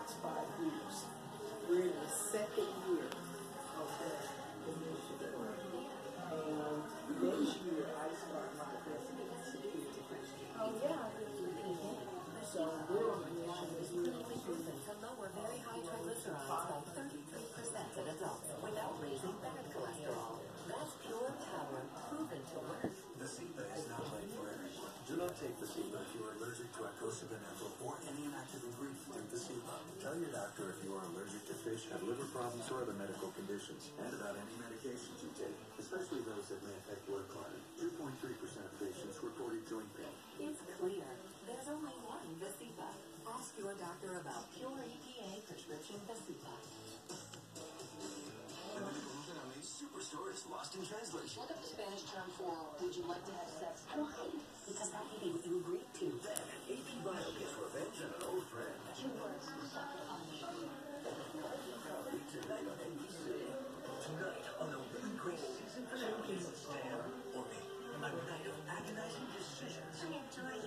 next 5 years. We're in the second year of that initiative. And next year, I start my residency in Christian. Oh, yeah. So we're on the mission as well. To lower very high triglycerides by 33% in adults without raising bad cholesterol. That's pure power, proven to work. Vascepa is not right for everyone. Do not take Vascepa if you are allergic to icosapent ethyl or any inactive ingredient in Vascepa. Tell your doctor if you are allergic to fish, have liver problems, or other medical conditions, and about any medications you take, especially those that may affect blood clotting. 2.3% of patients reported joint pain. It's clear. There's only one Vascepa. Ask your doctor about pure EPA prescription Vascepa. Superstore is lost in translation. Look up the Spanish term for would you like to have sex? Why? Because that meeting you agreed to. Then, AP Bio gets revenge on an old friend. Two words to stop the punishment. Tonight on NBC. Tonight on the really great season finale of Stan or Me. A night of agonizing decisions.